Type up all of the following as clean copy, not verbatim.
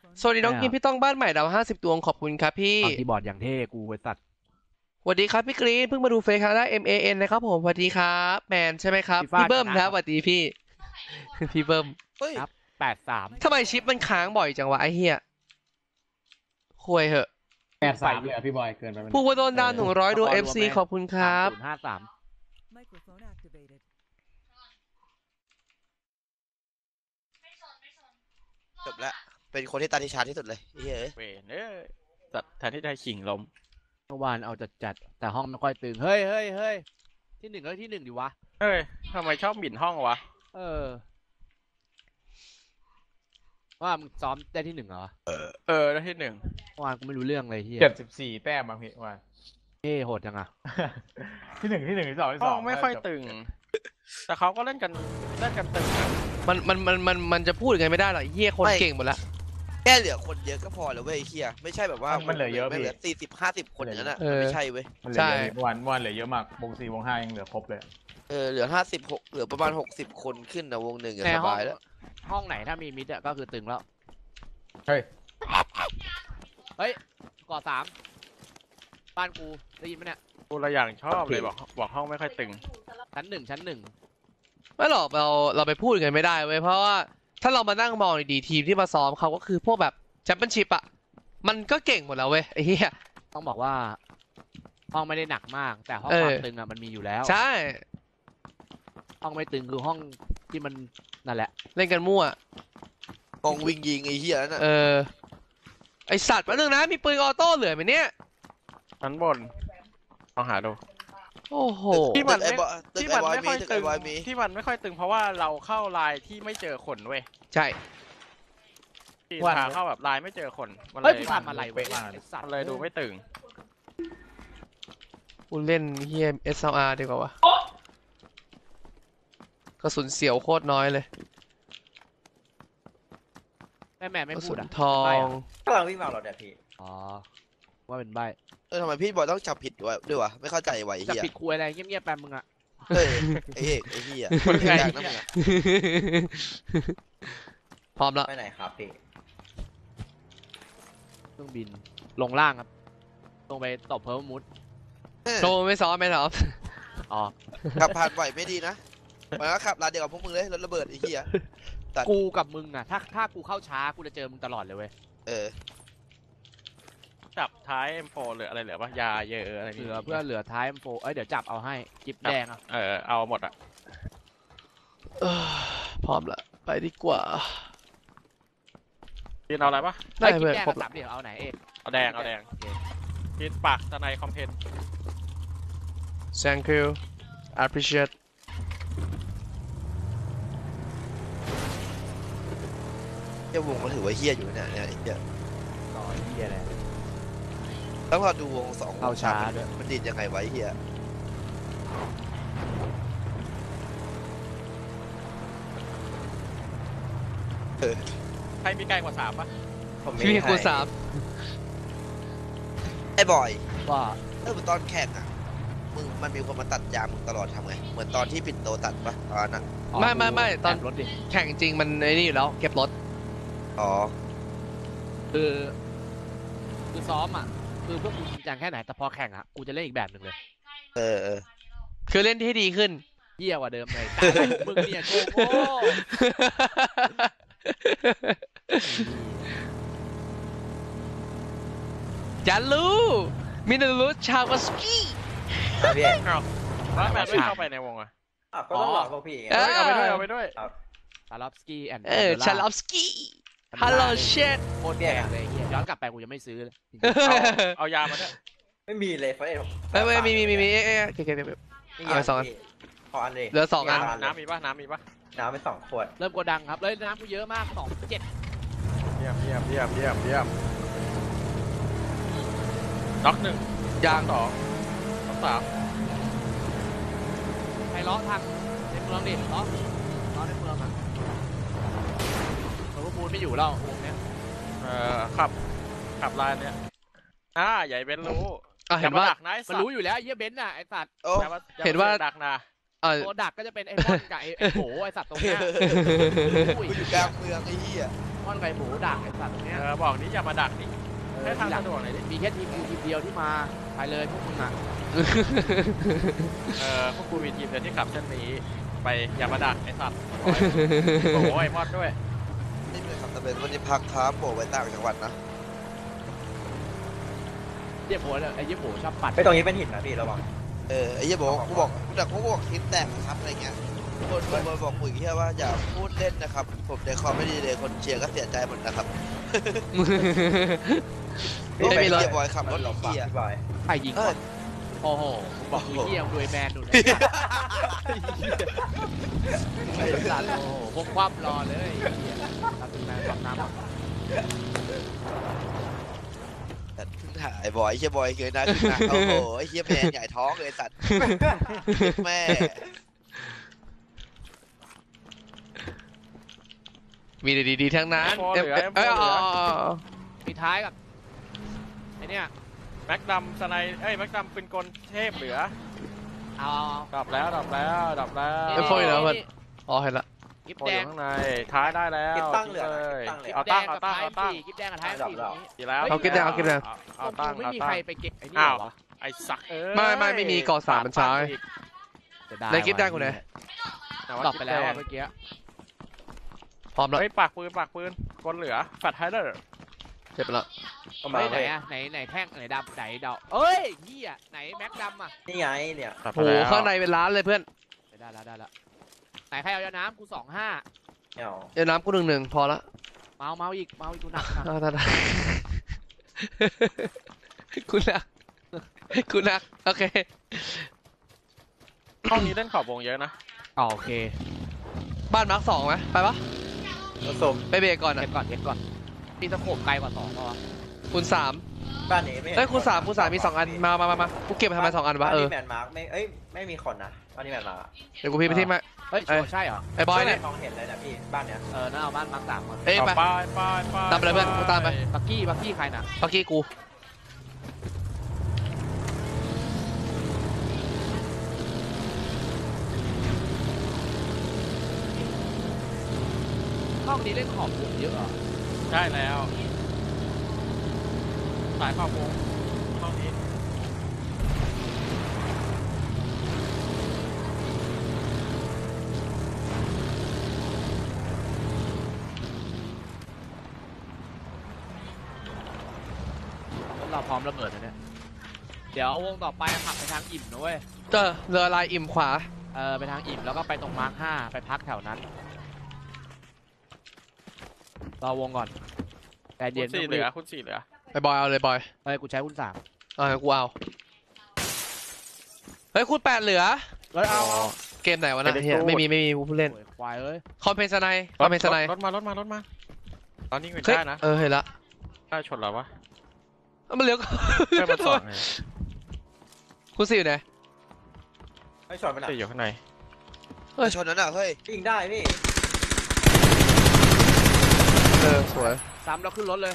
สวัสดีน้องกิมพี่ต้องบ้านใหม่ดาว50 ดวงขอบคุณครับพี่คีย์บอร์ดอย่างเท่กูไอ้สัตว์สวัสดีครับพี่กรีนเพิ่งมาดูเฟซครั้งแรก MAN นะครับผมสวัสดีครับแมนใช่ไหมครับฟีฟ่าพี่เบิ้มชนะครับสวัสดีพี่ พี่เบิ้มเฮ้ยครับ8-3 ทำไมชิปมันค้างบ่อยจังวะไอ้เหี้ยคุยเหอะ 8-3เลยอ่ะพี่บอยเกินไปไหมผู้ว่าโดนดาว100ดวง FC ขอบคุณครับ 3053 Microphone activated. จบแล้วเป็นคนที่ตาทิชาที่สุดเลยเฮ้ยเวนสัตว์แทนที่จะขิงลมเมื่อวานเอาจัดแต่ห้องไม่ค่อยตึงเฮ้ยที่หนึ่งก็ที่หนึ่งดิวะเฮ้ยทำไมชอบหมิ่นห้องวะว่ามึงซ้อมได้ที่หนึ่งเหรอได้ที่หนึ่งเมื่อวานกูไม่รู้เรื่องเลยเฮีย 74 แต้มบางพี่ว่าโหดจังอะที่หนึ่งที่สองที่ห้สออง งไม่ค่อยตึง แต่เขาก็เล่นกันตึงนะมันจะพูดยังไงไม่ได้หรอกไอ้เหี้ยคนเก่งหมดละแค่เหลือคนเยอะก็พอแล้วเว้ยไอ้เฮียไม่ใช่แบบว่ามันเหลือเยอะไม่พี่เหลือ40-50 คนอย่างนั้นอ่ะมันไม่ใช่เว้ยมันเหลือเยอะเมื่อวานเหลือเยอะมากวง4วง5ยังเหลือครบเลยเหลือ56เหลือประมาณ60 คนขึ้นนะวงหนึ่งอะในสห้องบายแล้วห้องไหนถ้ามีมิดอะก็คือตึงแล้วเฮ้ยก่อ3บ้านกูได้ยินไหมเนี่ยกูละอย่างชอบเลยบอกห้องไม่ค่อยตึงชั้นหนึ่งไม่หรอกเราไปพูดกันไม่ได้เว้ยเพราะว่าถ้าเรามานั่งมองดีๆทีมที่มาซ้อมเขาก็คือพวกแบบแชมเปี้ยนชิพอะมันก็เก่งหมดแล้วเว้ยไอ้เหี้ยต้องบอกว่า ห้องไม่ได้หนักมาก แต่ห้องความตึงอะมันมีอยู่แล้วใช่ห้องไม่ตึงคือห้องที่มันนั่นแหละเล่นกันมั่วมองวิ่งยิงไอ้เฮียนั่นน่ะไอสัตว์แป๊บนึงนะมีปืนออโต้เหลือไหมเนี่ยชั้นบนลองหาดูโอ้โหที่มันตึกที่ไอ้มันบอยไม่มีค่อยตึกตึไอ้งบอยมีที่มันไม่ค่อยตึงเพราะว่าเราเข้าไลน์ที่ไม่เจอคนเว้ยใช่ที่พาเข้าแบบไลน์ไม่เจอคนมันเฮ้ยเลยกูทำอะไรเว้ยไอ้สัตมันว์เลยดูไม่ตึงกูเล่นเฮีย SLR ดีกว่าวะกระสุนเสียวโคตรน้อยเลยแม่ไม่กระพูสุดนอะทองกำลังวิ่งมาเราเนี่ยพี่อ๋อว่าเป็นใบทำไมพี่บอยต้องจับผิดด้วยวะไม่เข้าใจไว้จะเฮียปิดคุยอะไรเงียบๆแป๊บมึงอะไอ้เอกไอ้เฮียคนไงแรกนะมึงอะพร้อมแล้วไปไหนครับพี่เครื่องบินลงล่างครับลงไปตบเพิ่มมุดโชว์ไม่ซ้อมไม่ซ้อมอ๋อขับผ่านไหวไม่ดีนะมันก็ขับร้านเดียวกับพวกมึงเลยรถระเบิดไอ้เฮียกูกับมึงอะถ้ากูเข้าช้ากูจะเจอมึงตลอดเลยเว้ยจับท้าย M4 เหลืออะไรเหลือปะยาเยอะอะไรเหนี่ลือเพื่อเหลือท้ายM4เดี๋ยวจับเอาให้กิฟแดงอะเอาหมดอ่ะพร้อมละไปดีกว่ากินเอาอะไรปะได้กิฟเว้ยแดงครบกับละ 3เดี๋ยวเอาไหนเอกเอาแดงกินปากตะไนคอมเพน thank you appreciate เฮียวงก็ถือว่าเฮียอยู่เนี่ยไอ้เฮียต่อเฮียอะไรต้องรอดูวง2วเข้าง ช้าด้วยมันดีดยังไงไว้เฮียใครมีไกลกว่า3ปะผมพี่มีคูณ3 ไอ้บอยว่าตอนแข่งอ่ะมันมีคนมาตัดยางมึงตลอดทำไงเหมือนตอนที่ปิ่นโตตัดปะตอนนั้นไม่ตอนแบรถดิแข่งจริงมันไอ้นี่อยู่แล้วเก็บรถอ๋อคือซ้อมอะคือพวกกูจริงจังแค่ไหนแต่พอแข่งอะกูจะเล่นอีกแบบหนึ่งเลยเออคือเล่นที่ดีขึ้นเยี่ยกว่าเดิมเลยแต่มึงเนี่ยโกโก้อย่ารู้มินารุชาวสกี้พี่เอาแล้วแมนไม่เข้าไปในวงอ่ะก็ต้องรอพวกพี่ไงเอาไปด้วยเอาไปด้วยซาลอฟสกี้แอนด์ชาลอฟสกี้ฮัลโหลเชดโคตรแพงเลยเฮียย้อนกลับไปกูยังไม่ซื้อเลยเอายามาด้วยไม่มีเลยเฟซไม่มีเก็บเอาไปสองอันขออันเลยเหลือ2 อันน้ำมีปะน้ำมีปะน้ำไป2 ขวดเริ่มกดดังครับเลยน้ำกูเยอะมาก2.7 เยี่ยมล็อก1 ยาง 2ล็อก3 ใครล้อทางในเมืองดิล้อในเมืองอ่ะเพราะว่ามูลไม่อยู่แล้ววงเนี้ยขับลายเนี้ยใหญ่เบนรู้เห็นว่าดักนะมันรู้อยู่แล้วไอ้เหี้ยเบนซ์น่ะไอ้สัตว์โอ้เห็นว่าดักนะตัวดักก็จะเป็นไอ้บอลกับไอ้โหไอ้สัตว์ตรงเนี้ยกูอยู่กลางเมืองไอ้เฮียพมอนไก่หมูดักไอ้สัตว์ตรงเนี้ยบอกนี้อย่ามาดักนี่ให้ทางสะดวกหน่อยดิมีแค่ทีมกูทีมเดียวที่มาไปเลยพวกมึงอ่ะพวกกูมีทีมเดียวที่ขับเส้นนี้ไปอย่ามาดักไอ้สัตว์โอ้ยมอดด้วยนี่เป็นคำตะเบนวันนี้พักค้าโปะไว้ต่างจังหวัดนะเยี่ยโผล่เนี่ยไอ้เยี่ยโผล่ชอบปัดไปตรงนี้เป็นหินนะพี่ระวังไอ้เหี้ยบอกกูบอกแต่กูบอกคลิปแตกนะครับอะไรเงี้ยคนบอกคุยแค่ว่าอย่าพูดเล่นนะครับผมใจคอไม่ดีเลยคนเชียร์ก็เสียใจหมดนะครับไม่มีเลยเหี้ยบอยขับรถหลบปากเหี้ยพี่บอยไปยิงก่อนโอ้โหบอกมึงเยี่ยมด้วยแมนดูนะไอ้สัตว์โอ้โหพวกคว่ำรอเลยไอ้เหี้ยทำเป็นแมนความน้ำแต่เพิ่งถ่ายบอยไอ้เหี้ยบอยเคยนะขึ้นมาโอ้โหไอ้เหี้ยแมนใหญ่ท้องเลยสัตว์แม่มีแต่ดีๆทั้งนั้น M4 เหลือ M4 เอ้ยเหลือปิดท้ายกับไอ้เนี่ยแม็กดำสไนแม็กดำปืนกลเทพเหลือเอาดับแล้วเอ็มโฟอยู่แล้วเพื่อนอ๋อเห็นละกิ๊บโอ้แดยงข้างในท้ายได้แล้วกิ๊บตั้งเหลือเลยกิ๊บตั้งเหลือเอาแดตั้งงเอากับตั้งท้ายเอาตั้งสี่กิ๊บแดงกับท้ายสี่ตรงนี้ดีแล้วเอากิ๊บแดงเอากิ๊บแดงเอาตั้งไม่เอามีตั้ใครง ไปเก็บไอ้นี่อ้าวเหรอไอ้สักเอ้ยไม่มีเกาะสามมันใช้เสียดายในกิ๊บแดงกูไหนแต่ว่าตอบไปแล้วกิ๊อะบดงเมื่อกี้พร้อมแล้วเฮ้ยปากปืนกลเหลือแฟตไฮเดอร์เสร็จไปแล้วเอามาเฮ้ยไหนเลยอะไหนแท่งไหนดำไหนดอกเอ้ยเหี้ยไหนแม็กดำอะนี่ไงเนี่ยตัดไปโหแล้วข้างในเป็นร้านเลยเพื่อนได้แล้วไหนใครเอายาน้ำกู25 ไม่เอาเดี๋ยวน้ำกู1-1พอละเมาอีกกูหนักเอาได้คุณนักคุณนักโอเคห้องนี้เล่นขอบวงเยอะนะโอเคบ้านมาร์ค2ไหมไปปะผสมไปเบรกก่อนนะเก็บก่อนมีตะโขบไกลกว่า2ป่ะวะคูณ3 บ้านนี้ไม่เห็นเอ้ยคูณ3มี2อันมากูเก็บทำไม2อันวะบ้านเออนี้แมนมาร์กไม่มีคนนะบ้านนี้แมนมาร์กเดี๋ยวกูพิมพ์ไปที่มาเฮ้ยใช่เหรอไอ้บอยเนี่ยมองเห็นเลยนะพี่บ้านเนี้ยนั่นเอาบ้านมาร์ค3ก่อนเอ้ยไปไปตามไปเลยเพื่อนกูตามไปบักกี้ใครน่ะเมื่อกี้กูห้องนี้เล่นขอบวงเยอะเหรอใช่แล้วสายขอบวงห้องนี้เราพร้อมระเบิดแล้วเนี่ยเดี๋ยววงต่อไปขับไปทางอิ่มนะเว้ยเรือลายอิ่มขวาไปทางอิ่มแล้วก็ไปตรงมาร์ค5ไปพักแถวนั้นรอวงก่อนแต่คุเย็ณนสี่เหลือคุณสี่เหลือไอ้บอยเอาเลยบอยเฮ้ยกูใช้คุณ3 กูเอาเฮ้ยคูณ8เหลือเฮ้ยเอาเกมไหนวะนะเฮียไม่มีผู้เล่นควายเอ้ยคอมเพนสไนคอมเพนสไนรถมาตอนนี้ไม่เฮ้ยได้นะเห็นละได้ชนเหรอวะมันเลี้ยวเพื่อนมันสองไงคุณสี่อยู่ไหนไม่ชนมันอ่ะสี่อยู่ข้างในชนนั้นอ่ะเฮ้ยยิงได้พี่สวยซ้ำเราขึ้นรถเลย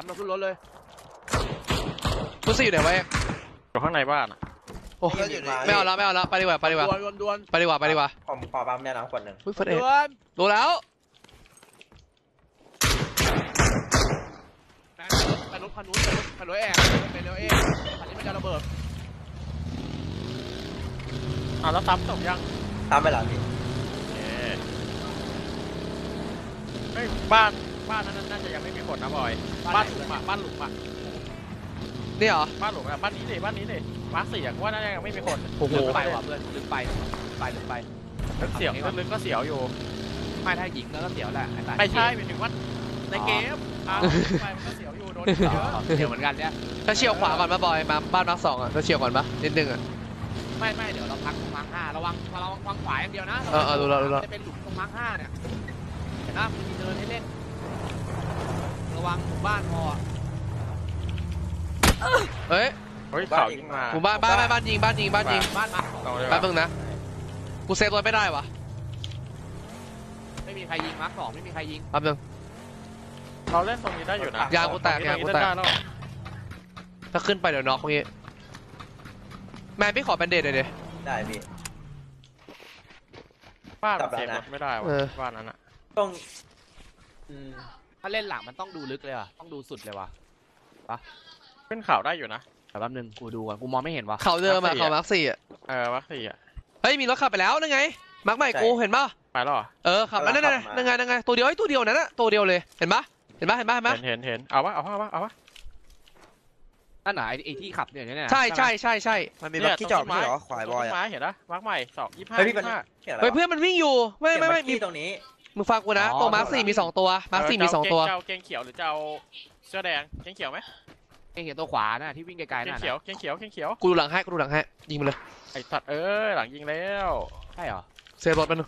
คุณสี่อยู่ไหนวะอยู่ข้างในบ้านอะโอ้ไม่เอาละไปดีกว่าดวนไปดีกว่าผมขอปั๊มแน่น้ำขวดหนึ่งอุ้ยเฟิร์สเอ็ดดวนรู้แล้วไปรถคันนู้นไปรถแอบไปรถเอคันนี้มันจะระเบิดแล้วซ้ำจบยังตามไปหลังพี่เฮ้ยบ้านนั้นน่าจะยังไม่มีคนนะบอยบ้านหลุมอะนี่เหรอบ้านนี้ดิมาร์คสี่อะว่าน่าจะยังไม่มีคนโอ้โหลืมไปว่ะเพื่อนลืมไปลึกเสียวลึกก็เสียวอยู่ไม่ถ้าหญิงแล้วก็เสียวแหละไม่ใช่หมายถึงว่าในเกมไปมันก็เสียวอยู่โดนเยอะเสียวเหมือนกันเนี่ยถ้าเฉียวขวาก่อนมาบอยมาบ้านมาร์ค2อ่ะถ้าเฉียวก่อนปะนิดนึงอ่ะไม่เดี๋ยวเราพักตรงมาร์ค5ระวังขวาอย่างเดียวนะรู้แล้วจะเป็นหลุมตรงมาร์ค5เนี่ยเห็นไหมมีเดินให้เล่นระวังหมู่บ้านพอเฮ้ยเขายิงมาหมู่บ้านยิงบ้านมาร์คบ้านมาร์คแป๊บนึงนะกูเซฟรถไม่ได้วะไม่มีใครยิงมาร์ค2ไม่มีใครยิงแป๊บนึงเราเล่นตรงนี้ได้อยู่นะยางกูแตกแล้วถ้าขึ้นไปเดี๋ยวน็อกเมื่อกี้แมนพี่ขอแบนเดดหน่อยดิได้พี่บ้านเซฟรถไม่ได้วะบ้านนั้นอะต้องถ้าเล่นหลังมันต้องดูลึกเลยว่ะต้องดูสุดเลยว่ะขึ้นเขาได้อยู่นะแต่แป๊บนึงกูดูก่อนกูมองไม่เห็นว่ะเขาเดิมอะเขามาร์คสี่อะวัคซีนอ่ะเฮ้ยมีรถขับไปแล้วนั่นไงมาร์คใหม่กูเห็นป่ะไปแล้วเหรอขับนั่นไงตัวเดียวตัวเดียวนั่นน่ะตัวเดียวเลยเห็นปะเห็นปะเห็นเอาวะนั่นไหนไอ้ที่ขับเนี่ยใช่มันมีบักกี้จอดไม่ใช่เหรอขวายบอยต้นอ่ะไม้เห็นปะมาร์กใหม่2 25 เฮ้ยพี่เป็นเขียนอะไรเฮ้ยเพื่อนมันวิ่งอยู่ไม่มีมีตรงนี้มึงฟังกูนะตรงมาร์คสี่มี2ตัวมาร์คสี่มี2ตัวเจ้าเกงเขียวหรือเจ้าเสื้อแดงเกงเขียวไหมเองเห็นตัวขวานะที่วิ่งไกลๆเกงน่ะเขียวเกงเขียวกูดูหลังให้ยิงมันเลยไอ้สัตว์หลังยิงแล้วใช่เหรอเซฟรถมัน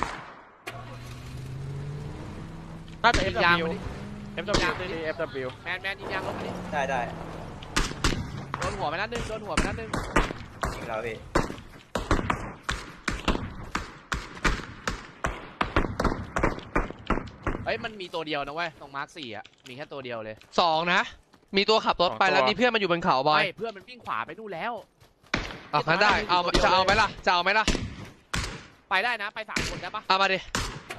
น่าจะยาง FW มัน FW แมนยิงยางรถมันดิได้โดนหัวไปนัดนึงจริงแล้วพี่เฮ้ยมันมีตัวเดียวนะเว้ยตรงมาร์ค4อ่ะมีแค่ตัวเดียวเลย 2นะมีตัวขับรถไปแล้วมีเพื่อนมันอยู่บนเขาบอยไม่เพื่อนมันวิ่งขวาไปนู่นแล้วงั้นได้จะเอาไหมล่ะไปได้นะไป3 คนได้ปะเอามาดิ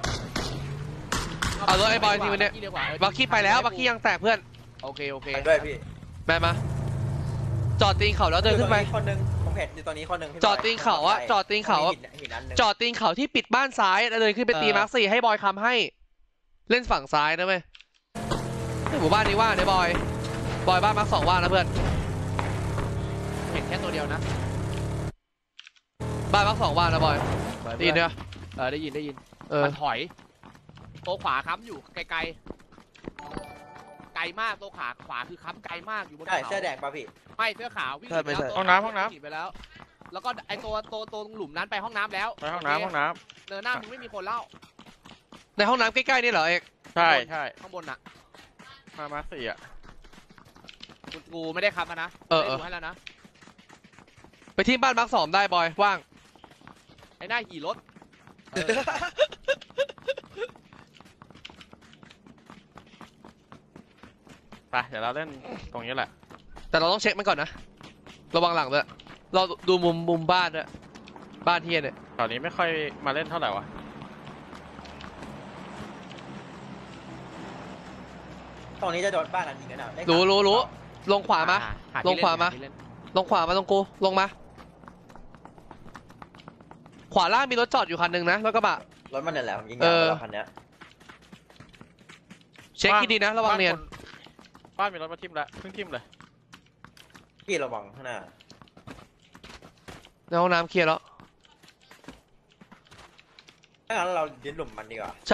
เอารถไอ้บอยทีมันเนี่ย บักกี้ไปแล้วบักกี้ยังแตกเพื่อนโอเคไปด้วยพี่แม่มาจอดตีนเขาแล้วเดินขึ้นไปคนนึงผมเห็นอยู่ตอนนี้คนนึงจอดตีนเขาอะจอดตีนเขาหินอันนึงจอดตีนเขาที่ปิดบ้านซ้ายแล้วเดินขึ้นไปตีมาร์คสี่ให้บอยคำให้เล่นฝั่งซ้ายนะเว้ยหมู่บ้านนี้ว่างเนี่ยบอยบ้านมาร์ค2ว่างนะเพื่อนเห็นแค่ตัวเดียวนะบ้านมาร์ค2ว่างนะบอยได้ยินเนี่ยได้ยินมันถอยตัวขวาค้ำอยู่ไกลมากตัวขวาคือค้ำไกลมากอยู่บนใช่เขาเสื้อแดงป่ะพี่ไม่เสื้อขาววิ่งห้องน้ำไปแล้วแล้วก็ไอตัวหลุมนั้นไปห้องน้ำแล้วไปห้องน้ำเนินหน้ามึงไม่มีคนเล่าในห้องน้ำใกล้ๆนี่เหรอเอกใช่ข้างบนน่ะมาร์ก4อ่ะกูไม่ได้ค้ำนะเออไม่ดูให้แล้วนะไปที่บ้านมาร์ค2ได้บอยว่างไอ้หน้าขี่รถไปเดี๋ยวเราเล่นตรงนี้แหละแต่เราต้องเช็คมันก่อนนะระวังหลังด้วยเราดูมุมบ้านด้วยบ้านเฮียเนี่ยตอนนี้ไม่ค่อยมาเล่นเท่าไหร่วะตรงนี้จะโดนบ้านนั้นยิงกันนะรู้ลงขวามาหที่ลงขวามาเล่นลงขวามาตรงกูลงมาขวาล่างมีรถจอดอยู่คันหนึ่งนะรถกระบะรถมันนั่นแหละผมยิงยางไปแล้วคันเนี้ยเช็คดีๆนะระวังเนียนบ้านมีรถมาทิ่มแล้วเพิ่งทิ่มเลยพี่ระวังข้างหน้าในห้องน้ำเคลียร์แล้วถ้างั้นเรายึดหลุมมันดีกว่าใช่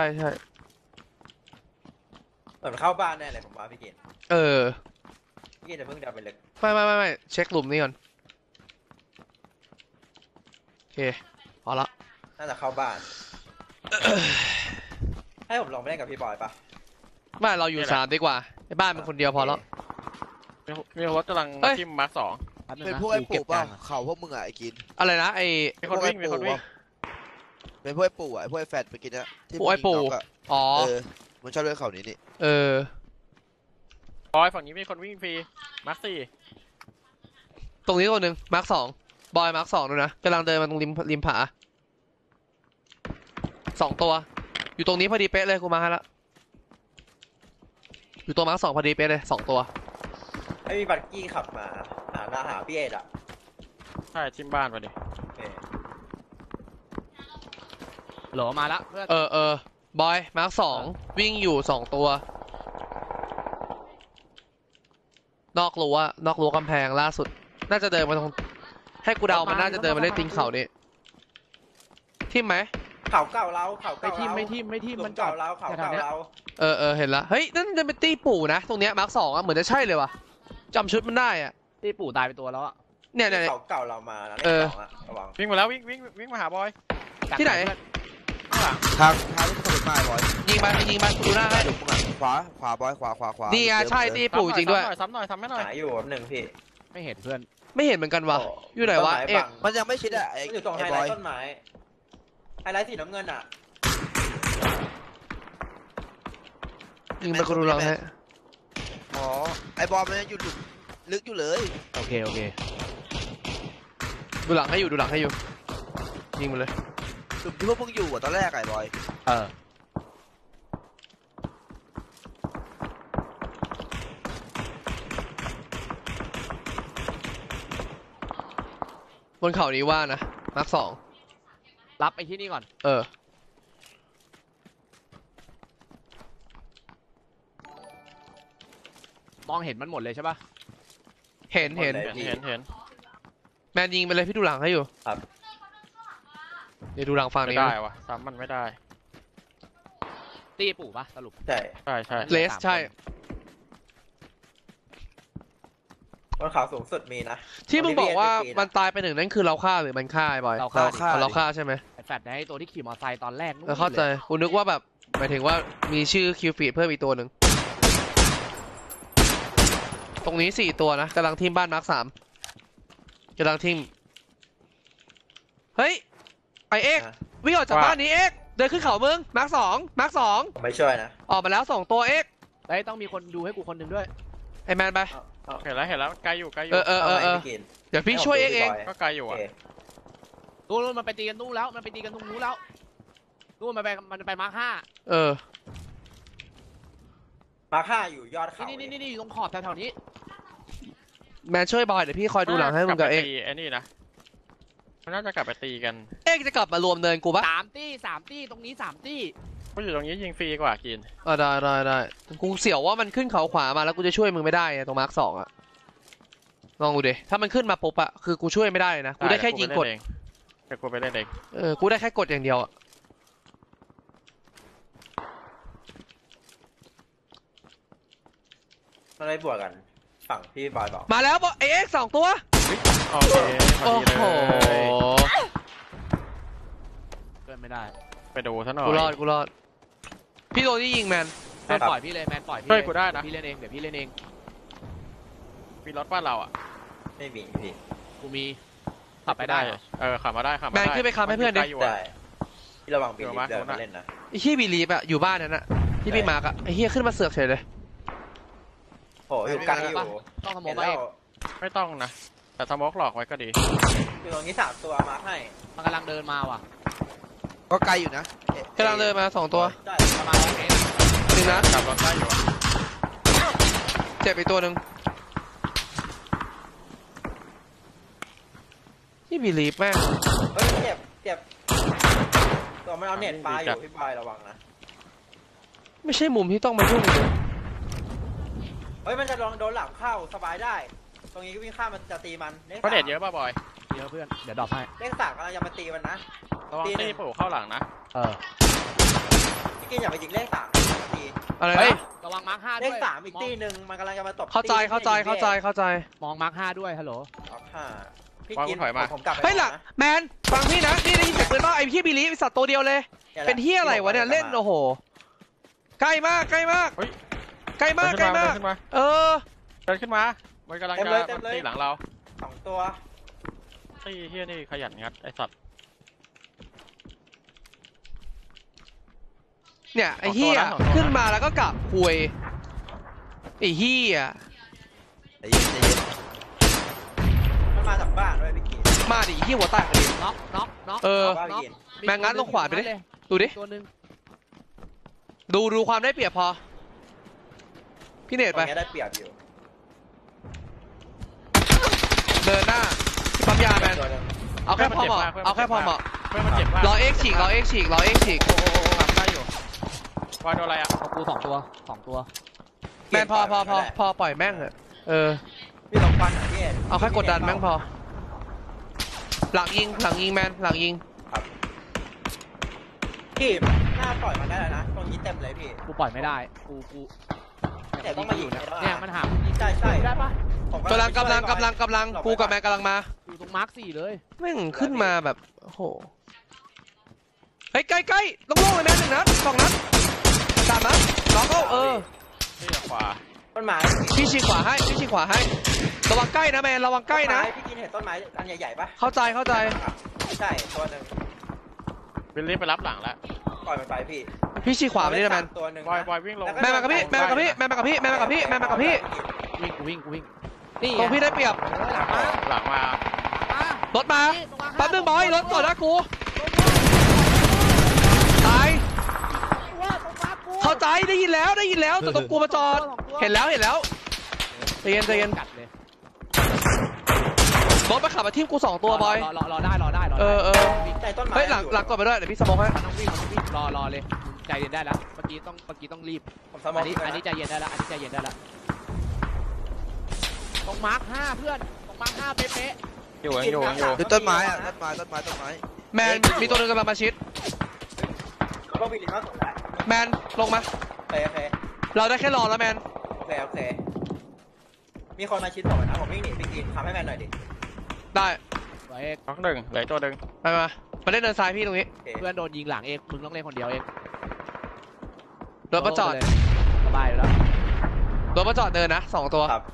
เหมือนเข้าบ้านแน่เลยผมว่าพี่เกณฑ์ พี่เกณฑ์จะเพิ่งเดินไปลึกไม่เช็คหลุมนี้ก่อนโอเคพอละน่าจะเข้าบ้าน ให้ผมลองไปเล่นกับพี่บอยปะบ้านเราอยู่3ดีกว่าไอ้บ้านมันคนเดียวพอแล้วมีรถกำลังเอ้ยทิ่มมาร์ก2 แป๊บนึงเป็นนะพวกไอ้กูเก็ปู่บป่ะยางเขาพวกมึงอ่ะไอ้กินอะไรนะไอ้มีคนวิ่งเป็นพวกไอ้ปู่อ่ะไอ้พวกไอ้แฟดไปกินนะที่พวกไอ้ปู่มึงยิงน็กอะอ๋อมันชอบเรื่องเขานี้นี่บอยฝั่งนี้มีคนวิ่งฟรีมาร์ก4 ตรงนี้ตัวหนึ่งมาร์ค2บอยมาร์ค2ด้วยนะกำลังเดินมาตรงริมผา2ตัวอยู่ตรงนี้พอดีเป๊ะเลยกูมาให้ละอยู่ตัวมาร์ค2พอดีเป๊ะเลย2ตัวไม่มีบัตรกี้ขับมาหาพี่เอ็ดอ่ะใช่ทิ่มบ้านไปดิโหลมาละเพื่อนบอยมาร์ค2วิ่งอยู่2ตัวนอกรั้วกำแพงล่าสุดน่าจะเดินมาตรงให้กูเดามันน่าจะเดินมาเล่นตีนเขานี่ทิมไหมเขาเก่าเราเขาไม่เก่าทิมเราไม่ทิมหลุมันมจอเก่าดเราเขาแถวเก่าๆเนี้ยเราเห็นละเฮ้ยนั่นจะเป็นตีปู่นะตรงเนี้ยมาร์ค2อ่ะเหมือนจะใช่เลยว่ะจำชุดมันได้อ่ะที่ปู่ตายไปตัวแล้วอะเนี่ยเขาเก่าเรามานะเลข2อ่ะระวังวิ่งมาแล้ววิ่งมาหาบอยที่ไหนข้างหลังทางที่เขาเป็นไม้บอยยิงไปกูดูหน้าให้หลุมมึงอ่ะขวาบอยขวานี่ไงใช่ตีปู่จริงด้วยซ้ำหน่อยทำให้หน่อยหาอยู่แป๊บนึงพี่ไม่เห็นเพื่อนไม่เห็นเหมือนกันว่ะอยู่ไหนวะเอกมันยังไม่ชิดอ่ะมันอยู่ตรงไฮไอ้ไลบอยท์ต้นไม้ไฮไลท์สีน้ำเงินอ่ะยิงไปกูดูหลังให้อ๋อไอ้บอยมันยังอยู่หลุมลึกอยู่เลยโอเคดูหลังให้อยู่ยิงมันเลยหลุมที่พวกมึงอยู่อ่ะตอนแรกไอ้บอยบนเขานี้ว่านะมาร์ค2 รับไอ้ที่นี่ก่อน มองเห็นมันหมดเลยใช่ปะเห็นเห็นแมนยิงไปเลยพี่ดูหลังให้อยู่ครับเดี๋ยวดูหลังฝั่งไม่นี้ได้วะซ้ำมันไม่ได้ตีปู่ปะสรุปใช่ใช่ใช่เลสใช่บนเขาสูงสุดมีนะที่มึงบอกว่าตรงที่พี่มันตายไปหนึ่งนั่นคือเราฆ่าหรือมันฆ่าไอ้บอยเราฆ่าเราฆ่าใช่ไหมไอ้แฟดไอ้ตัวที่ขี่มอเตอร์ไซค์ตอนแรกนู่นเข้าใจลยกูนึกว่าแบบหมายถึงว่ามีชื่อคิวฟีดเพิ่มอีกตัวหนึ่งตรงนี้4ตัวนะกำลังทีมบ้านมาร์ค3กำลังทีมเฮ้ยไอเอ็กวิ่งออกจากบ้านนี้เอ็กเดินขึ้นเขามึงมาร์ค2 ผมไม่ช่วยนะออกมาแล้ว2ตัวเอ็กเฮ้ยต้องมีคนดูให้กูคนหนึ่งด้วยไอแมนไปเห็นแล้วไกลอยู่เออเดี๋ยวพี่ช่วยเอ็กเองก็ไกลอยู่โออ่ะเคนู่นมันไปตีกันนู่นแล้วมันไปตีกันตรงนู้นแล้วนู่นมันไปมาร์ค5 มาค่าอยู่ยอดเขานี่อยู่ตรงขอบแถวๆนี้แมนช่วยบอยเดี๋ยวพี่คอยดูหลังให้มึงกับเอ็กไอ้นี่นะมันน่าจะกลับไปตีกันเอ็กจะกลับมารวมเนินกูปะ 3 ตี้ตรงนี้3 ตี้ก็อยู่ตรงนี้ยิงฟรีกว่ากินได้กูเสี่ยวว่ามันขึ้นเขาขวามาแล้วกูจะช่วยมึงไม่ได้ไงตรงมาร์ค2อะลองดูดิถ้ามันขึ้นมาปุ๊บอะคือกูช่วยไม่ได้นะกูได้แค่ยิงกดแต่กูไปเล่นเองกูได้แค่กดอย่างเดียวอะมาเลยบวกกัน ฝั่งพี่บอยบอกมาแล้วเอ็ก2ตัวโอเคพอโอ้ดีโหเลยเกินไม่ได้ไปดูซะหน่อยกูรอดพี่โดนที่ยิงแมนแมนปล่อยพี่เลยแมนปล่อยพี่ช่วยกูได้นะพี่เล่นเองเดี๋ยวพี่เล่นเองมีรถบ้านเราอ่ะไม่มีพี่กูมีขับไปได้เหรอขับมาได้แมนขึ้นไปค้ำให้เพื่อนดิได้พี่ระวังบินเดินมาเล่นนะไอ้เฮียบีลีฟอะอยู่บ้านนั่นอะที่พี่มาร์กอะไอ้เฮียขึ้นมาเสือกเฉยเลยโหอยู่กลางอยู่ต้องสมมเห็ตินไปแล้วไม่ต้องนะ แต่สโมกหลอกไว้ก็ดีอยู่ตรงนี้3ตัวมาให้มันกำลังเดินมาว่ะก็ไกลอยู่นะกำลังเดินมา2ตัวใช่ประมาณ100 เมตรหนึ่งนะกลับรถได้อยู่อะเจ็บอีกตัวหนึ่งที่บีลีฟแม่งเฮ้ยเจ็บตัวมันเอาเน็ตปลาอยู่พี่บอยระวังนะไม่ใช่มุมที่ต้องมายุ่งเลยเฮ้ยมันจะลองโดนหลังเข้าสบายได้ ตรงนี้ก็วิ่งข้ามมันจะตีมันก็เด็ดเยอะป่ะบอยเยอะเพื่อนเดี๋ยวดรอปให้เลข3กำลังจะมาตีมันนะระวังตีปลูกเข้าหลังนะพี่กินอย่าไปยิงเลข3มาตีอะไรเฮ้ยนะระวังมาร์ค5 เลด้ขวย 3อีกตีหนึ่งมันกำลังจะมาตบเข้าใจมองมาร์ค5ด้วยฮัลโหลพี่กินผมกลับไปเฮ้ยหลังแมนฟังพี่นะนี่ได้ยินเสียงปืนป่ะไอ้พี่บีลีฟสัตว์ตัวเดียวเลยเป็นเฮียอะไรวะเนี่ยเล่นโอ้โหใกล้มากเฮ้ยใกล้มากเดินขึ้นมาเออเดินขึ้นมามันกำลังจะตีหลังเรา 2 ตัวไอ้เฮียนี่ขยันงัดไอ้สัตว์เนี่ยไอ้เฮียขึ้นมาแล้วก็กลับคุยไอ้เฮียใจเย็นมันมาจากบ้านด้วยพี่กินมาดิไอ้เฮียหัวแตกเลยน็อกเออพี่กินแมงงั้นลงขวาไปดิ ดูดิตัวหนึ่งดูความได้เปรียบพอพี่เนตตรไปงนี้ได้เปรียบอยู่เดินหน้าปั๊มยาแมนตัวนึงเอาแค่พอเหมาะเอาแค่พอเหมาะเพื่อนมันเจ็บมากรอเอ็กฉีกโอ้ทำได้อยู่บอยโดนอะไรอ่ะเอากู2 ตัวแมนพอปล่อยแม่งเถอะเออพี่ลองฟันพี่เอาแค่กดดันแม่งพอ หลังยิงแมนหลังยิงพี่หน้าปล่อยมันได้แล้วนะตรงนี้เต็มเลยพี่กูปล่อยไม่ได้กูแต่ต้องมายิงเนี่ยมันหาใช่ได้ปะกำลังกูกับแมนกำลังมาอยู่ตรงมาร์ค4เลยแม่งขึ้นมาแบบโอ้โหเฮ้ยใกล้ๆโล่งๆเลยแมน1 นัด 2 นัด 3 นัดล็อกเข้าที่ขวาต้นไม้พี่ฉีกขวาให้ระวังใกล้นะแมนระวังใกล้นะพี่กินเห็นต้นไม้อันใหญ่ๆปะเข้าใจใช่ตัวหนึ่งวิลลี่ไปรับหลังแล้วปล่อยมันไปพี่พี่ฉีกขวาไปนี่นะแมนตัวหนึ่งบอยวิ่งลงแมนมากับพี่วิ่งนี่ตรงพี่ได้เปรียบหลังมารถมาแป๊บนึงบอยรถก่อนนะกูตายเข้าใจได้ยินแล้วแต่ตรงกูมาจอดเห็นแล้วใจเย็นกัดเลยรถมาขับมาทิ่มกู2ตัวบอยรอได้เออใจต้นไม้เฮ้ยหลังก่อนไปด้วยเดี๋ยวพี่สโมองให้มันต้องวิ่งรอเลยใจเย็นได้แล้วเมื่อกี้ต้องรีบผมสมออังนนี้ใจเย็นได้แล้วตรงมาร์ค5เพื่อนตรงมาร์ค5เป๊ะอยู่ดูต้นไม้อะต้นไม้แมนมีตัวหนึงกำลังมาชิดก็บินมาสุดแล้วแมนลงมาโอเคเราได้แค่รอแล้วแมนโอเคมีคนมาชิดผมนะผมวิ่งหนีไปกินทำให้แมนหน่อยดิได้ไว้เอกน็อกหนึ่งเหลือตัวหนึ่งมาเล่นเดินซ้ายพี่ตรงนี้เพื่อนโดนยิงหลังเอกมึงต้องเล่นคนเดียวเอกรถมาจอดสบายอยู่แล้วรถมาจอดเดินนะ2ตัวครับ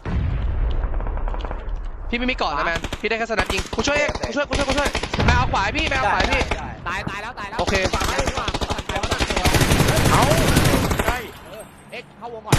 พี่ไม่มีเกาะนะแมนพี่ได้แค่สนับยิงกูช่วยเอกกูช่วยแมนเอาขวาให้พี่แมนเอาขวาให้พี่ตายแล้วโอเคฝากไว้ฝากไว้ว่าตัวเอ้าใช่เอกเข้าวงก่อน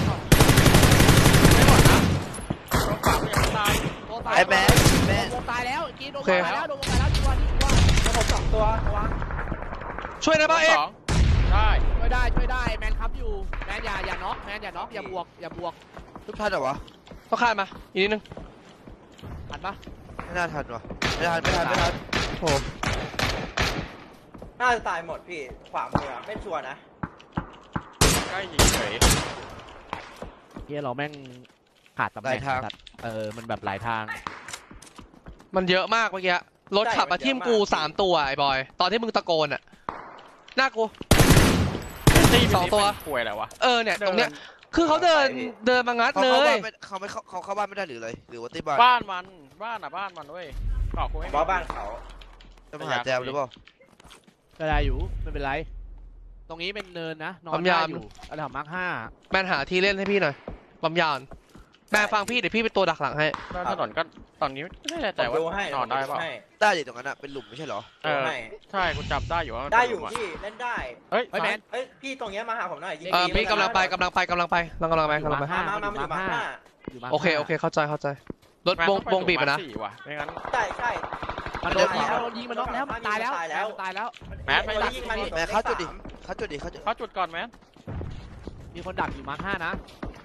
ไม่หมดนะตัวขวามันยังไม่ตายตัวตายไอ้แมนโดนตายแล้วกินโดนตายแล้วจังหวะนี้ผม2ตัววางช่วยได้ป่ะเอกสองได้ช่วยได้แมนครับอยู่แมนอย่าน็อกแมนอย่าน็อกอย่าบวกทุกท่านเหรอวะต้องคานมาอีกนิดนึงทันปะไม่น่าทันวะไม่ทันโอ้น่าจะตายหมดพี่ขวามือไม่ชัวร์นะใกล้ยิงเฉยเฮียเราแม่งขาดตำแหน่งมันแบบหลายทางมันเยอะมากเมื่อกี้รถขับมาทิ่มกู3ตัวไอ้บอยตอนที่มึงตะโกนอ่ะหน้ากูที่สองตัวป่วยอะไรวะเนี่ยตรงเนี้ยคือเขาเดินมางัดเขาเลเข้าย บ้านเขาเข้าบ้านไม่ได้หรืออะไรหรือว่าตีบ้านบ้านมันเว้ยเกาะกูไม่บอบ้านเขาจะมาหาแจมหรือเปล่าก็ได้อยู่ไม่เป็นไรตรงนี้เป็นเนินนะนอนได้อยู่ระดับมาร์ค5 แมนหาที่เล่นให้พี่หน่อยปั๊มยานแมนฟังพี่เดี๋ยวพี่เป็นตัวดักหลังให้บ้านถนนก็ตอนนี้ไม่แน่ใจผมว่าดูให้นอนได้เปล่าได้ดิตรงนั้นอะเป็นหลุมไม่ใช่เหรอเออใช่กูจำได้อยู่ว่ามันได้อยู่เป็นหลุมะพี่เล่นได้เฮ้ยแมนเอ้ยพี่ตรงเนี้ยมาหาผมหน่อยยิงพี่กำลังไปเรากำลังไปมาอยู่มาห้าโอเคเข้าใจรถแมนวต้องบีบนะ 4ว่ะไม่งั้นใช่มันโดนยิงมันน็อกแล้วมันตายแล้วแมนไปดักแม่เข้าจุดดิเข้าจุดเข้าจุดก่อนแมนมีคนดักอยู่มาร์ค5นะ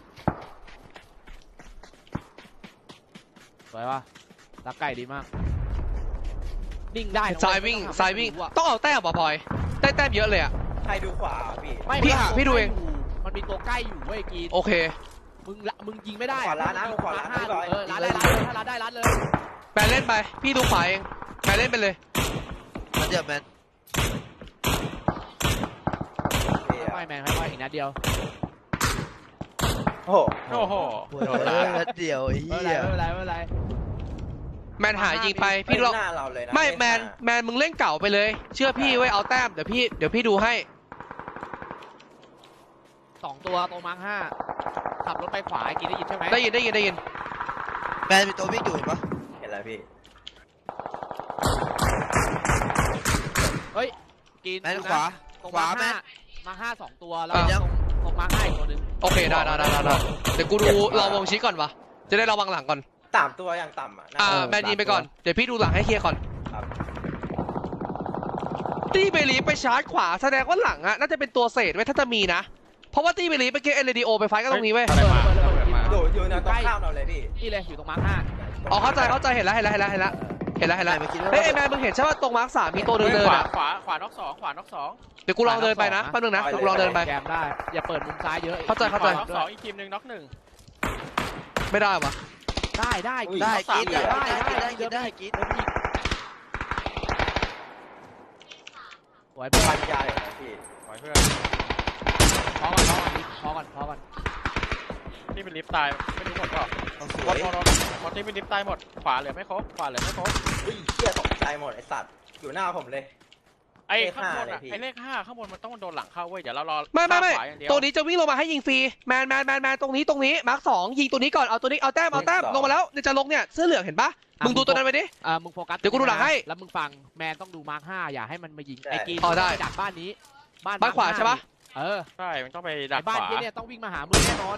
สวยว่ะรักไก่ดีมากนิ่งได้ซ้ายวิ่งต้องเอาแต้มป่ะบอยได้แต้มเยอะเลยอ่ะใครดูขวาพี่พี่ดูเองมันมีตัวใกล้อยู่เว้ยกีนโอเคมึงยิงไม่ได้ขวาร้านนะขวาร้าน 5 ร้อยร้านได้ถ้าร้านได้ร้านเลยแมนเล่นไปพี่ดูขวาเองแมนเล่นไปเลยมันเดียวแมนไม่แมนค่อยๆอีกนัดเดียวโอ้โหโอ้โหโดนนัดเดียวไอ้ไม่เหี้ยเป็นไรแมนหายิงไปพี่ลองหน้าเราเลยนะไม่แมนมึงเล่นเก่าไปเลย เชื่อพี่ไว้เอาแต้มเดี๋ยวพี่ดูให้ 2 ตัวตรงมาร์ค5ขับรถไปขวากีนได้ยินใช่ไหมได้ยินแมนมีตัววิ่งอยู่เห็นปะเห็นแล้วพี่เฮ้ยกีนแมนขวาตรงขวาแมนมาร์ค5 2 ตัวแล้วตรงมาร์ค5อีกตัวนึงโอเคได้เดี๋ยวกูดูรอวงชี้ก่อนวะจะได้ระวังหลังก่อน 3 ตัวอย่างต่ำอ่ะแมนยิงไปก่อนเดี๋ยวพี่ดูหลังให้เคลียร์ก่อนตี้เบลีไปชาร์จขวาแสดงว่าหลังอะน่าจะเป็นตัวเศษไว้ถ้าจะมีนะเพราะว่าตี้เบลีไปเกมเอลดีโอไปไฟก็ตรงนี้เว้ยอะไรมามาอยู่ในตรงข้ามเราเลยพี่นี่เลยอยู่ตรงมาร์ค5 อ๋อเข้าใจเห็นแล้วเฮ้ยไอแมนมึงเห็นใช่ป่ะตรงมาร์ค3มีตัวเดินขวาอะขวานอกสองเดี๋ยวกูลองเดินไปนะแป๊บนึงนะกูลองเดินไปแกมได้อย่าเปิดมุมซ้ายเยอะเข้าใจขวานอกสองอีกทีมหนึ่งน็อกหนึ่งไม่ได้วะได้ได้กินได้กินสวยปัญญาเลยนะพี่ปล่อยเพื่อนพอก่อนที่เป็นลิฟต์ตายไม่รู้หมดเปล่าสหมวดยหมดที่เป็นลิฟต์ตายหมดขวาเหลือไม่ครบอุ้ยเชี่ยตกใจหมดไอสัตว์อยู่หน้าผมเลยไอ้ข้างบนอ่ะไอ้เลข5ข้างบนมันต้องโดนหลังเข้าเว้ยเดี๋ยวเรารอไม่ขวาอย่างเดียวตัวนี้จะวิ่งลงมาให้ยิงฟรีแมนตรงนี้มาร์ค2ยิงตัวนี้ก่อนเอาตัวนี้เอาแต้มลงมาแล้วจะลงเนี่ยเสื้อเหลืองเห็นปะมึงดูตัวนั้นไปดิมึงโฟกัสเดี๋ยวกูดูหลังให้แล้วมึงฟังแมนต้องดูมาร์ค5อย่าให้มันมายิงไอ้กีนได้ดักบ้านนี้บ้านขวาใช่ปะใช่มันต้องไปดัไอ้กบ้านขวาเนี่ยต้องวิ่งมาหามึงแน่นอน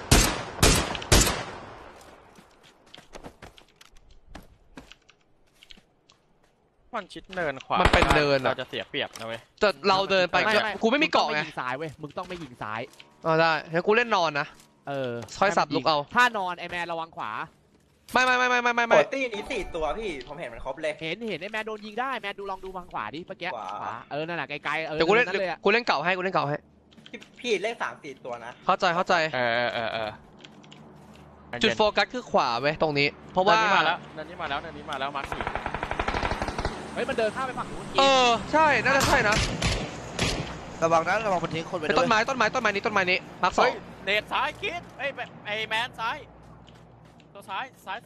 มันชิดเนินขวามันเป็นเนินอะเราจะเสียเปรียบนะเว้ยแต่เราเดินไปกูไม่มีเกาะไงมึงต้องไม่ยิงซ้ายเว้ยมึงต้องไม่ยิงซ้ายได้งั้นกูเล่นนอนนะค่อยสับลุกเอาถ้านอนไอแมนระวังขวาไม่โอ้ตีนี้4ตัวพี่ผมเห็นมันครบเลยเห็นไอ้แมนโดนยิงได้แมนดูลองดูทางขวาดิเมื่อกี้ขวานั่นแหละไกลๆเดี๋ยวกูเล่นนั่นเลยอะกูเล่นเก่าให้พี่เลข3-4ตัวนะเข้าใจเออจุดโฟกัสคือขวาเว้ยตรงนี้ เพราะว่าเดินนี้มาแล้วมาร์คสี่เฮ้ยมันเดินข้ามไปฝั่งนู้นกินใช่น่าจะใช่นะระวังมันทิ้งคนไปไอ้ด้ต้วยนไม้นี้มาร์คสอเฮ้งยเนตซ้ายคิดไอ้แมนซ้ายตัวซ้าย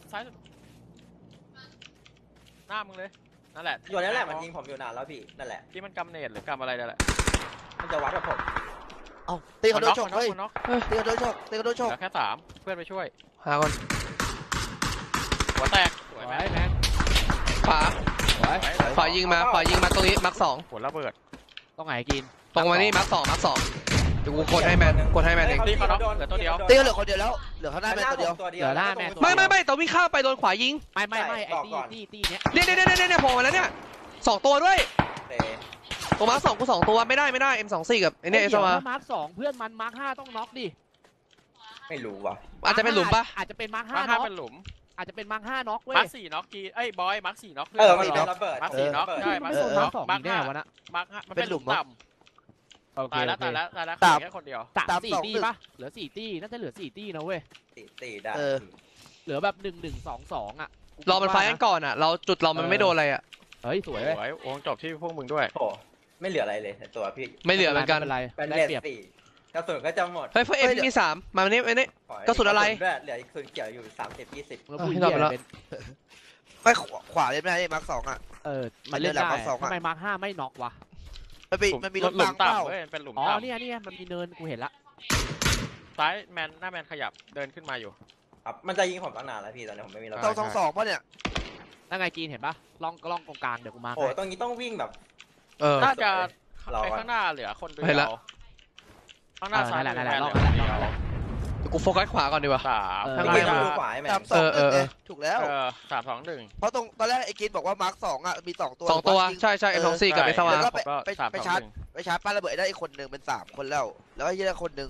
หน้ามึงเลยนั่นแหละอยู่นั่นแหละมันยิงผมอยู่นานแล้วพี่นั่นแหละที่มันกำเนตหรือกำอะไรนั่นแหละมันจะวัดกับผมเอ้าตีเขาโดนฉกเฮ้เฮ้ยยน็อกตีเขาโดนฉกเหลือแค่3เพื่อนไปช่วยหาก่อนหัวแตกสวยสไหมวยแมนขวายิงมาตรงนี้มาร์คสองหัวระเบิดต้องไหนกินตรงมานี่มาร์คสองเดี๋ยวกูกดให้แมนเองตีเขาน็อกเหลือตัวเดียวตีเขาเหลือคนเดียวแล้วเหลือข้างหน้าแมนตัวเดียวเหลือหน้าแมนไม่แต่วิ่งข้ามไปโดนขวายิงไม่ไอ้ตีเนี้ยเนี่ยโผล่มาแล้วเนี่ย2 ตัวด้วยตรงมาร์คสองกู2 ตัวไม่ได้ M24 กับไอ้เนี่ยเดี๋เอยวสมาถ้ามาร์ค2เพื่อนมันมาร์ค5ต้องน็อกดิไม่รู้ว่ะอาจจะเป็นหลุมปะอาจจะเป็นมาร์คมาร์ค 5น็ 5 อกเป็นหลุมอาจจะเป็นมาร์ค5น็อกเว้ยมาร์ค4น็อกกีบอยมาร์ค4น็อกมันเป็นระเบิดมาร์ค4น็อกใช่มัมาน ร์ไม่คโดน 4น็มาอร์ค2 กมาร์คแน่วะนะมาร์ค5มันเป็นหลุมต่ำโอเคตายแล้วต่ำแค่คนเดียว 4 ตีปะเหลือ4ตีน่าจะเหลือ4ตีนะเว้ยตีได้เหลือแบบ1-1-2-2อ่ะรอมันไฟกันก่อนอ่ะเราจุดเรามันไม่โดนอะไรอ่ะเฮ้ยสวยเว้ยโอ้ยวงจบที่พวกมึงด้วยโอ้ไม่เหลืออะไรเลยในตัวพี่ไม่เหลือเหมือนกันเป็นไรเป็นได้เลขเปรียบ 4กระสุนก็จะหมดเฮ้ยเพื่อนเอ็มมี3มาวันนี้ กระสุนอะไรด้วยเหลืออีกกระสุนเกี่ยวอยู่30-20 มึงพูดให้เหี้เรายไปอะไรแล้วเป็นไม่ขวาเลยไม่ได้มาร์ค2อ่ะมันเล่นเดินหลังได้มาร์ค2อะทำไมมาร์ค5ไม่น็อกวะมันมีรถหลุบัมงเปล่าต่ำเว้ยเป็นหลุมอ๋อต่ำเนี่ยมันมีเนินกูเห็นละซ้ายแมนหน้าแมนขยับเดินขึ้นมาอยู่ครับมันจะยิงผมตั้งนานแล้วพี่ตอนนี้ผมไม่มีระสเบิองดสองป่ะเนี่ยนั่นไงกินเห็นปะล่องตรงกลางเดี๋ยวกูมาร์คโอ้ให้ตรงนี้ต้องวิ่งแบบน่าจะรอไปก่อนข้างหน้าเหลือคนเดีเห็นยละวข้างหน้าซ้ายนั่นแหละเหลือล่องคนนั่นเดีแหยวละเดี๋ยวกูโฟกัสขวาก่อนดีกว่า 3 เออเมื่อไม่กี้ไม่ดูขวาให้แม่ 3-2ถูกแล้ว 3-2-1 เพราะตอนแรกไอ้กินบอกว่ามาร์ค2อ่ะมี2 ตัว 2 ตัวใช่ M24 กับเอสมาแล้วก็ก็ไปชาร์จป้าระเบิดได้อีกคนหนึ่งเป็น3 คนแล้วก็ยี่ได้คนหนึ่ง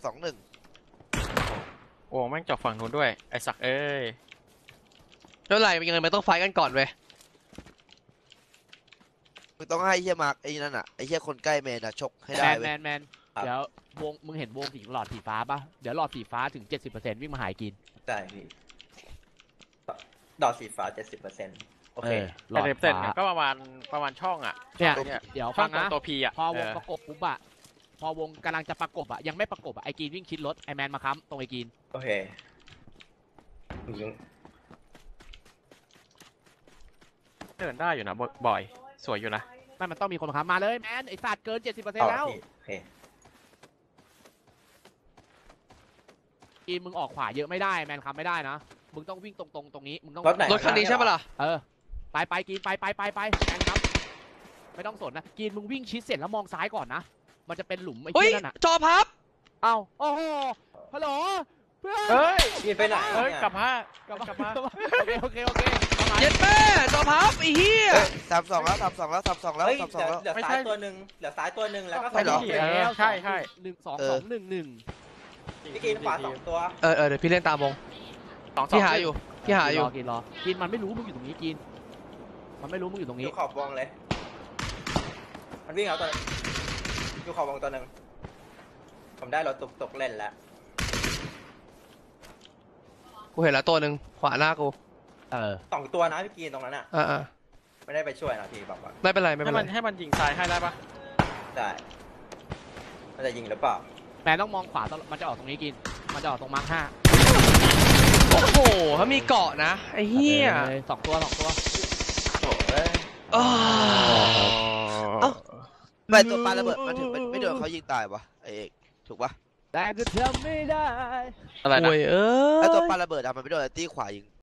3-2-1 โอ้แม่งจบฝั่งนู้นด้วยไอ้สักเอ้ยแล้วไรยังไงมันต้องไฟกันก่อนเว้ยมึงต้องให้เฮียมาร์คไอ้นั่นอ่ะไอ้เฮียคนใกล้แมนอ่ะชกให้ได้เว้ยแมนเดี๋ยววงมึงเห็นวงสีหลอดสีฟ้าปะเดี๋ยวหลอดสีฟ้าถึง 70%วิ่งมาหายกินใช่พี่ดอกสีฟ้า 70%โอเคหลอดเต็มฟ้าก็ประมาณช่องอ่ะเนี่ยเนี่ยเดี๋ยวช่ฟัองงนะตัวพีอ่ะพอวงประกบปุ๊บอะพอวงกำลังจะประกบอะยังไม่ประกบอะไอกีนวิ่งชิดรถไอแมนมาค้ำตรงไอกีนโอเคยิงเดินได้อยู่นะบ่อยสวยอยู่นะไม่มันต้องมีคนมาค้ำมาเลยแมนไอสัตว์เกิน 70% ต่อแล้วพี่โอเคกีนมึงออกขวาเยอะไม่ได้แมนค้ำไม่ได้นะมึงต้องวิ่งตรงตรงนี้มึงต้องรถไหนรถคันนี้ใช่ปะล่ะไปกีนไปแมนครับไม่ต้องสนนะกีนมึงวิ่งชิดเสร็จแล้วมองซ้ายก่อนนะมันจะเป็นหลุมไอ้เฮ้ยเหี้ยนั่นน่ะจอพับเอ้าโอ้โหฮัลโหลเพื่อนเฮ้ยยิงไปไหนเฮ้ยเนี่ยกลับมาโอเคประมาณเย็ดแม่จอพับไอ้เหี้ย 3-2แล้ว3-2แล้ว3-2แล้วเฮ้ย 3-2แล้วเหลือซ้ายตัวหนึ่งเหลือซ้ายตัวหนึ่งแล้วก็ใช่เหรอใช่ 1-2-2-1-1 พี่กินขวา2 ตัวเดี๋ยวพี่เล่นตามวง 2-2 พี่หาอยู่กินรอกินมันไม่รู้มึงอยู่ตรงนี้กินมันไม่รู้มึงอยู่ตรงอนี้ยู่ขอบวงเลย มันวิ่งเอาตัวนึงอยู่ขอบวงตัวหนึ่งผมได้รถตกเล่นแล้วกูเห็นแล้วตัวหนึ่งขวาหน้ากู 2 ตัวนะพี่กินตรงนั้นอ่ะ ไม่ได้ไปช่วยนะพี่บอกว่าไม่เป็นไรให้มันยิงซ้ายให้ได้ปะได้มันจะยิงหรือเปล่าแมนต้องมองขวาตลอดมันจะออกตรงนี้กินมันจะออกตรงมาร์คโอ้โหเขามีเกาะนะไอ้ 5 เหี้ยสองตัวโอ้ยอ้าวไม่ตัวปาระเบิดมันถึงไม่โดนเขายิงตายวะไอ้เอกถูกปะแต่ก็ทำไม่ได้อะไรนะโอ้ยไอ้ตัวปาระเบิดอะมันไม่โดนตีขวายิง